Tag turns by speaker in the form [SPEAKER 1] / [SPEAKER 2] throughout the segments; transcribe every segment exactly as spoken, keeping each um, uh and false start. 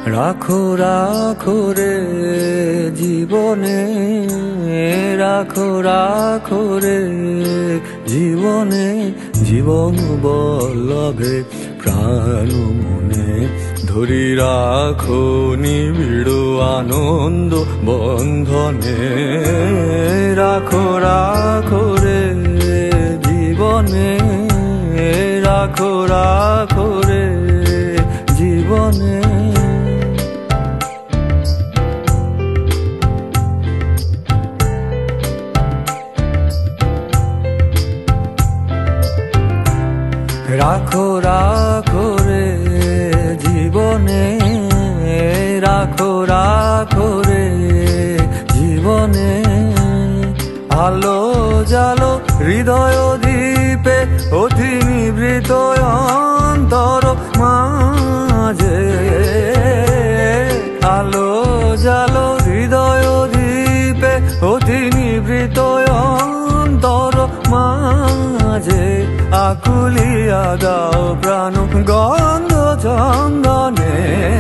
[SPEAKER 1] রাখো রাখো রে জীবনে, রাখো রাখো রে জীবনে, জীবন বল্লভে প্রাণ মনে ধরি রাখো নিবিড় আনন্দ বন্ধনে। রাখো রাখো রে জীবনে, রাখো রাখো রে জীবনে। রাখো রাখো রে জীবনে, রাখো রাখো রে জীবনে। আলো জালো হৃদয় দ্বীপে অতি নিভৃত অন্তর মাঝে। আলো জালো হৃদয় দ্বীপে অতি নিভৃত অন্তর মাঝে। আকুলিয়া দাও প্রাণ গন্ধ চন্দনে।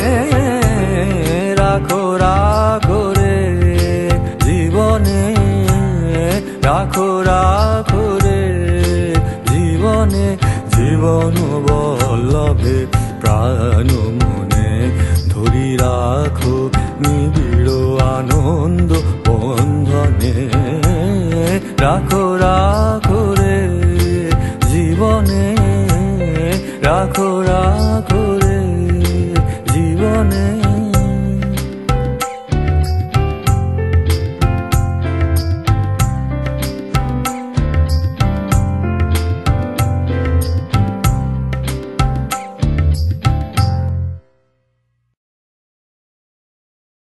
[SPEAKER 1] রাখো রাখো রে জীবনে, রাখো রাখো রে জীবনে, জীবন বল্লভে প্রাণ মনে ধরি রাখো নিবিড় আনন্দ বন্ধনে। রাখো